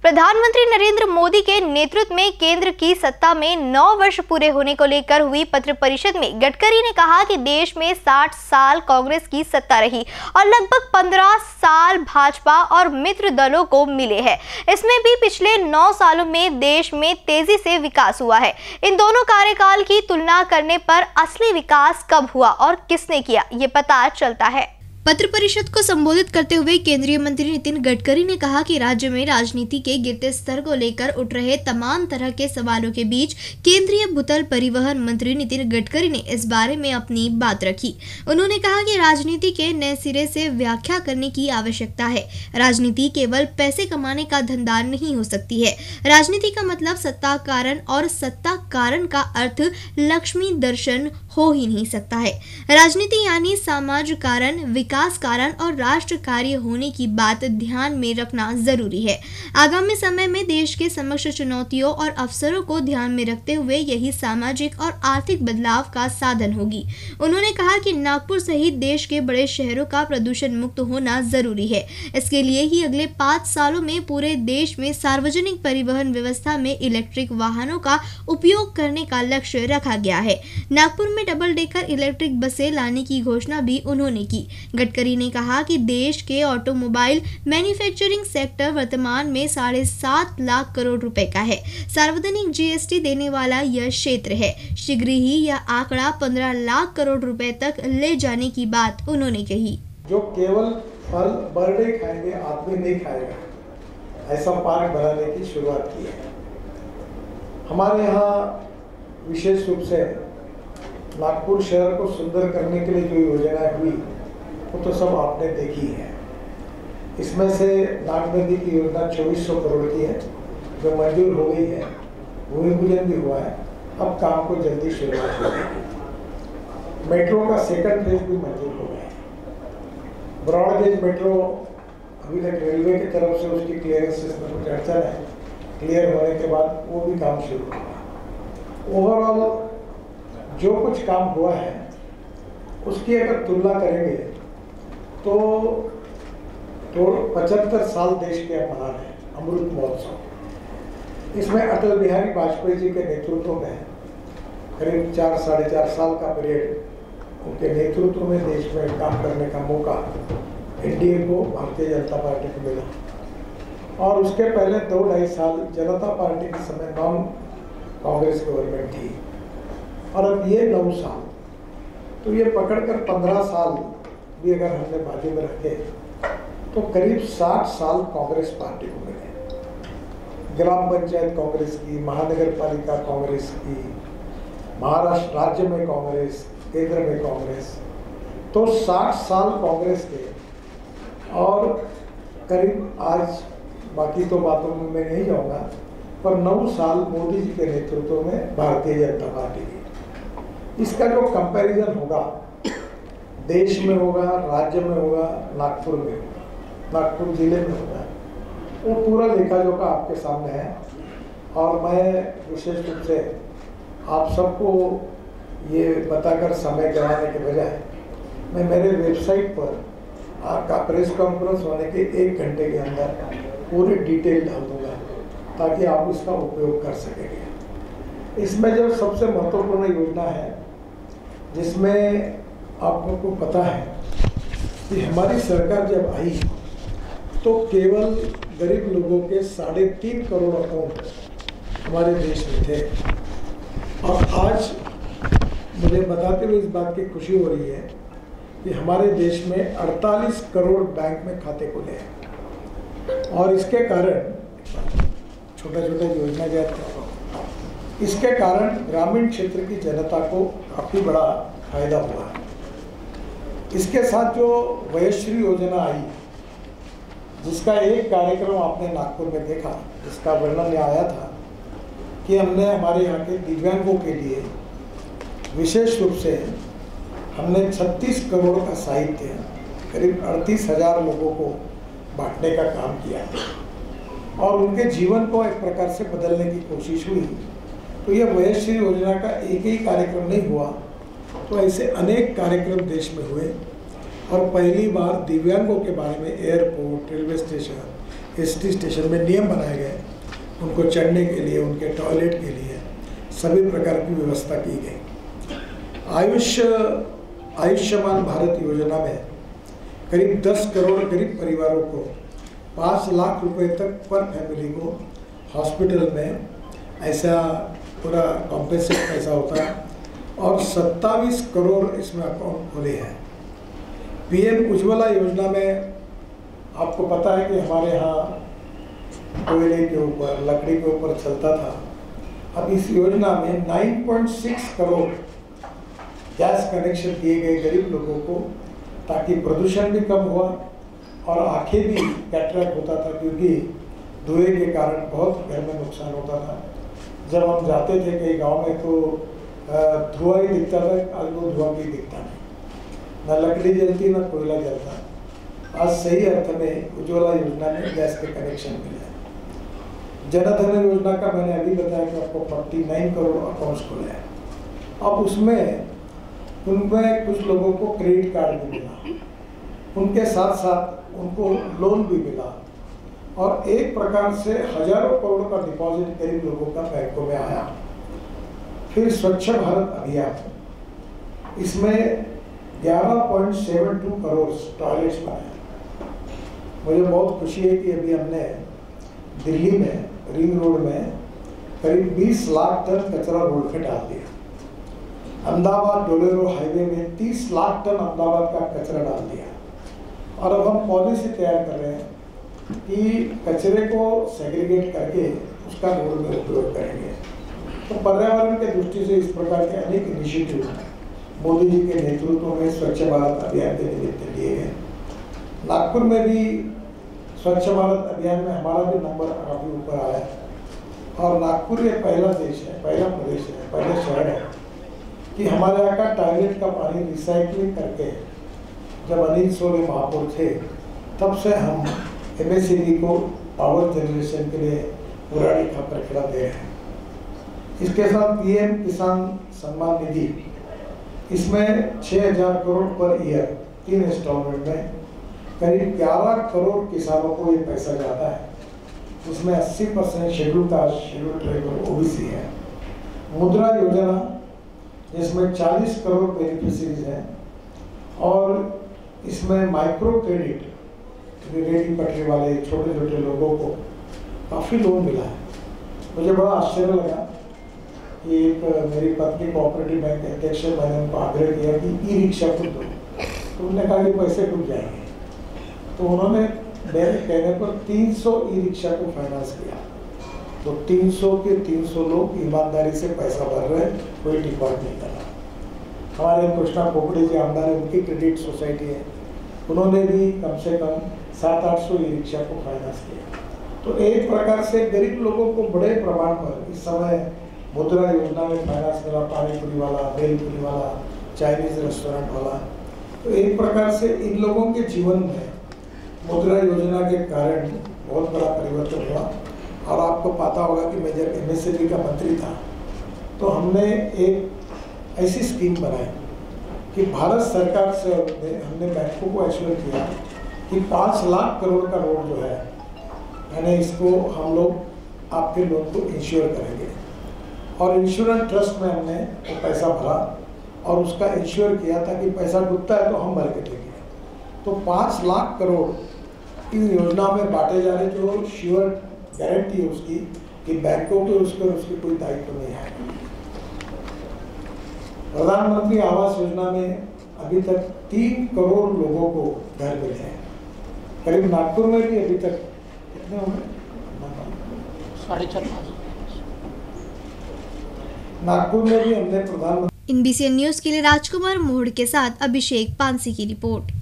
प्रधानमंत्री नरेंद्र मोदी के नेतृत्व में केंद्र की सत्ता में 9 वर्ष पूरे होने को लेकर हुई पत्र परिषद में गडकरी ने कहा कि देश में 60 साल कांग्रेस की सत्ता रही और लगभग 15 साल भाजपा और मित्र दलों को मिले हैं। इसमें भी पिछले 9 सालों में देश में तेजी से विकास हुआ है। इन दोनों कार्यकाल की तुलना करने पर असली विकास कब हुआ और किसने किया, ये पता चलता है। पत्र परिषद को संबोधित करते हुए केंद्रीय मंत्री नितिन गडकरी ने कहा कि राज्य में राजनीति के गिरते स्तर को लेकर उठ रहे तमाम तरह के सवालों के बीच केंद्रीय भूतल परिवहन मंत्री नितिन गडकरी ने इस बारे में अपनी बात रखी। उन्होंने कहा कि राजनीति के नए सिरे से व्याख्या करने की आवश्यकता है। राजनीति केवल पैसे कमाने का धंधा नहीं हो सकती है। राजनीति का मतलब सत्ता कारण और सत्ता कारण का अर्थ लक्ष्मी दर्शन हो ही नहीं सकता है। राजनीति यानी समाज कारण, विकास कारण और राष्ट्र कार्य होने की बात ध्यान में रखना जरूरी है। आगामी समय में देश के समक्ष चुनौतियों और अवसरों को ध्यान में रखते हुए यही सामाजिक और आर्थिक बदलाव का साधन होगी। उन्होंने कहा कि नागपुर सहित देश के बड़े शहरों का प्रदूषण मुक्त होना जरूरी है। इसके लिए ही अगले 5 सालों में पूरे देश में सार्वजनिक परिवहन व्यवस्था में इलेक्ट्रिक वाहनों का उपयोग करने का लक्ष्य रखा गया है। नागपुर में डबल डेकर इलेक्ट्रिक बसें लाने की घोषणा भी उन्होंने की। गडकरी ने कहा कि देश के ऑटोमोबाइल मैन्युफैक्चरिंग सेक्टर वर्तमान में 7.5 लाख करोड़ रुपए का है। सार्वजनिक जीएसटी देने वाला यह क्षेत्र है। शीघ्र ही यह आंकड़ा 15 लाख करोड़ रुपए तक ले जाने की बात उन्होंने कही। जो केवल फल बर्डे खाएंगे, आदमी नहीं खाएगा, ऐसा पार्क बनाने की शुरुआत की है। हमारे यहाँ विशेष रूप से नागपुर शहर को सुंदर करने के लिए जो योजनाएं हुई वो तो सब आपने देखी है। इसमें से नागनदी की योजना 2400 करोड़ की है जो मंजूर हो गई है, भूमि पूजन भी हुआ है। अब काम को जल्दी शुरुआत होगी। मेट्रो का सेकंड फेज भी मंजूर हो गया है। ब्रॉड गेज मेट्रो अभी तक रेलवे की तरफ से उसकी क्लियरेंस में कुछ अड़चन है, क्लियर होने के बाद वो भी काम शुरू होगा। ओवरऑल जो कुछ काम हुआ है उसकी अगर तुलना करेंगे तो 75 साल देश के मना रहे हैं अमृत महोत्सव। इसमें अटल बिहारी वाजपेयी जी के नेतृत्व में करीब 4-4.5 साल का पीरियड उनके नेतृत्व में देश में काम करने का मौका एनडीए को, भारतीय जनता पार्टी को मिला। और उसके पहले 2-2.5 साल जनता पार्टी के समय नॉन कांग्रेस गवर्नमेंट थी। और अब ये 9 साल, तो ये पकड़कर 15 साल भी अगर हमने बाजू में रखे तो करीब 60 साल कांग्रेस पार्टी को मिले। ग्राम पंचायत कांग्रेस की, महानगर पालिका कांग्रेस की, महाराष्ट्र राज्य में कांग्रेस, केंद्र में कांग्रेस, तो 60 साल कांग्रेस के। और करीब आज बाकी तो बातों में मैं नहीं जाऊँगा, पर 9 साल मोदी जी के नेतृत्व में भारतीय जनता पार्टी की। इसका जो कंपैरिजन होगा देश में होगा, राज्य में होगा, नागपुर में होगा, नागपुर जिले में होगा, वो पूरा लेखा जोखा आपके सामने है। और मैं विशेष रूप से आप सबको ये बताकर समय गंवाने के बजाय मैं मेरे वेबसाइट पर आपका प्रेस कॉन्फ्रेंस होने के 1 घंटे के अंदर पूरी डिटेल डाल दूँगा ताकि आप इसका उपयोग कर सकेंगे। इसमें जो सबसे महत्वपूर्ण योजना है जिसमें आप लोग को पता है कि हमारी सरकार जब आई तो केवल गरीब लोगों के 3.5 करोड़ अकाउंट हमारे देश में थे। और आज मुझे बताते हुए इस बात की खुशी हो रही है कि हमारे देश में 48 करोड़ बैंक में खाते खुले हैं। और इसके कारण छोटा छोटा योजना जाता है, इसके कारण ग्रामीण क्षेत्र की जनता को काफ़ी बड़ा फायदा हुआ है। इसके साथ जो वयश्री योजना आई, जिसका एक कार्यक्रम आपने नागपुर में देखा, जिसका वर्णन यहाँ आया था कि हमने हमारे यहाँ के दिव्यांगों के लिए विशेष रूप से हमने 36 करोड़ का साहित्य करीब 38,000 लोगों को बांटने का काम किया और उनके जीवन को एक प्रकार से बदलने की कोशिश हुई। तो यह वयश्री योजना का एक ही कार्यक्रम नहीं हुआ, तो ऐसे अनेक कार्यक्रम देश में हुए। और पहली बार दिव्यांगों के बारे में airport, railway station, ST station में नियम बनाए गए, उनको चढ़ने के लिए, उनके टॉयलेट के लिए सभी प्रकार की व्यवस्था की गई। आयुष्मान भारत योजना में करीब 10 करोड़ गरीब परिवारों को 5 लाख रुपए तक पर फैमिली को हॉस्पिटल में ऐसा पूरा कॉम्पेंसेट पैसा होता है और 27 करोड़ इसमें अकाउंट खुले हैं। पीएम उज्ज्वला योजना में आपको पता है कि हमारे यहाँ कोयले के ऊपर, लकड़ी के ऊपर चलता था। अब इस योजना में 9.6 करोड़ गैस कनेक्शन दिए गए गरीब लोगों को, ताकि प्रदूषण भी कम हुआ और आंखें भी कैटरैक्ट होता था, क्योंकि धुएं के कारण बहुत घर में नुकसान होता था। जब हम जाते थे कई गांव में तो धुआं ही दिखता था, आज वो धुआं भी दिखता नहीं, न लकड़ी जलती न कोयला जलता। आज सही अर्थ में उज्ज्वला योजना में गैस के कनेक्शन मिले। जनधन योजना का मैंने अभी बताया कि आपको 49 करोड़ अकाउंट्स खुले हैं। अब उसमें उनमें कुछ लोगों को क्रेडिट कार्ड भी मिला, उनके साथ साथ उनको लोन भी मिला और एक प्रकार से हजारों करोड़ का डिपॉजिट गरीब लोगों का बैंकों में आया। फिर स्वच्छ भारत अभियान, इसमें 11.72 करोड़ टॉयलेट्स बनाए। मुझे बहुत खुशी है कि अभी हमने दिल्ली में रिंग रोड में करीब 20 लाख टन कचरा रोड पे डाल दिया। अहमदाबाद डोलेरो हाईवे में 30 लाख टन अहमदाबाद का कचरा डाल दिया। और अब हम पॉलिसी तैयार कर रहे हैं कि कचरे को सेग्रीगेट करके उसका रोड में उपयोग करेंगे। तो पर्यावरण के दृष्टि से इस प्रकार के अनेक इनिशिएटिव मोदी जी के नेतृत्व में स्वच्छ भारत अभियान के निमित्त लिए गए। नागपुर में भी स्वच्छ भारत अभियान में हमारा भी नंबर काफी ऊपर आया और नागपुर ये पहला देश है, पहला प्रदेश है, पहला शहर है कि हमारे यहाँ का टॉयलेट का पानी रिसाइकलिंग करके, जब अनिल सोले महापौर थे तब से हम MSCB को पावर जनरेशन के लिए पुरानी खापर खिला दे रहे हैं। इसके साथ PM किसान सम्मान निधि, इसमें 6,000 करोड़ पर ईयर 3 इंस्टॉलमेंट में करीब 11 करोड़ किसानों को ये पैसा जाता है। उसमें 80% schedule caste, schedule tribal, OBC है। मुद्रा योजना जिसमें 40 करोड़ बेनिफिशरीज हैं और इसमें माइक्रो क्रेडिट, रेडी पटरी वाले छोटे छोटे लोगों को काफ़ी लोन मिला है। मुझे बड़ा आश्चर्य लगा कि एक मेरी पत्नी कोऑपरेटिव बैंक के अध्यक्ष, मैंने उनको आग्रह किया कि ई-रिक्शा को दो, तो उन्होंने कहा कि पैसे डूब जाएंगे। तो उन्होंने मेरे कहने पर 300 ई-रिक्शा को फाइनेंस किया। तो 300 के 300 लोग ईमानदारी से पैसा भर रहे, कोई डिफॉल्ट नहीं कर रहा। हमारे कृष्णा पोपड़े जी आमदार है, उनकी क्रेडिट सोसाइटी है, उन्होंने भी कम से कम 700-800 ई-रिक्शा को फाइनेंस किया। तो एक प्रकार से गरीब लोगों को बड़े प्रमाण पर इस समय मुद्रा योजना में फाइनेंस मिला। पानी पूरी वाला, भेलपूरी वाला, चाइनीज रेस्टोरेंट वाला, तो एक प्रकार से इन लोगों के जीवन में मुद्रा योजना के कारण बहुत बड़ा परिवर्तन हुआ। और आपको पता होगा कि मैं जब MSCB का मंत्री था तो हमने एक ऐसी स्कीम बनाई कि भारत सरकार से हमने बैंकों को एश्योर किया कि 5 लाख करोड़ का रोड जो है, यानी इसको हम लोग आपके लोन को इंश्योर करेंगे। और इंश्योरेंस ट्रस्ट में हमने वो पैसा भरा और उसका इंश्योर किया ताकि पैसा डूबता है तो हम भर के देंगे। तो 5 लाख करोड़ इस योजना में बांटे जा रहे, जो श्योर गारंटी है उसकी कि बैंकों के उसकी कोई दायित्व नहीं है। प्रधानमंत्री आवास योजना में अभी तक 3 करोड़ लोगों को घर मिले हैं। करीब नागपुर में भी अभी तक कितने हो गए? 4.5 नागपुर में भी हमने प्रधानमंत्री। NBCN न्यूज के लिए राजकुमार मोहड़ के साथ अभिषेक पानसी की रिपोर्ट।